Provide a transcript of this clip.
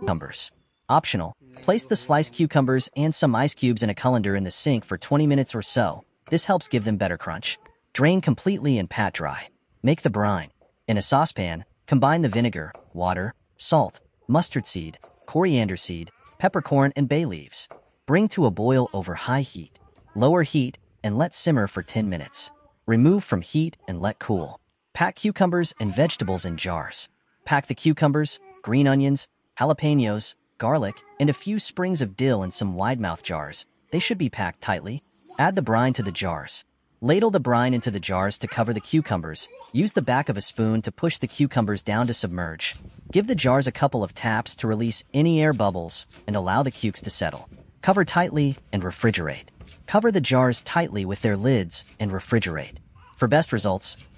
cucumbers. Optional. Place the sliced cucumbers and some ice cubes in a colander in the sink for 20 minutes or so. This helps give them better crunch. Drain completely and pat dry. Make the brine. In a saucepan, combine the vinegar, water, salt, mustard seed, coriander seed, peppercorn, and bay leaves. Bring to a boil over high heat. Lower heat and let simmer for 10 minutes. Remove from heat and let cool. Pack cucumbers and vegetables in jars. Pack the cucumbers, green onions, jalapenos, garlic, and a few sprigs of dill in some wide-mouth jars. They should be packed tightly. Add the brine to the jars. Ladle the brine into the jars to cover the cucumbers. Use the back of a spoon to push the cucumbers down to submerge. Give the jars a couple of taps to release any air bubbles and allow the cukes to settle. Cover tightly and refrigerate. Cover the jars tightly with their lids and refrigerate. For best results,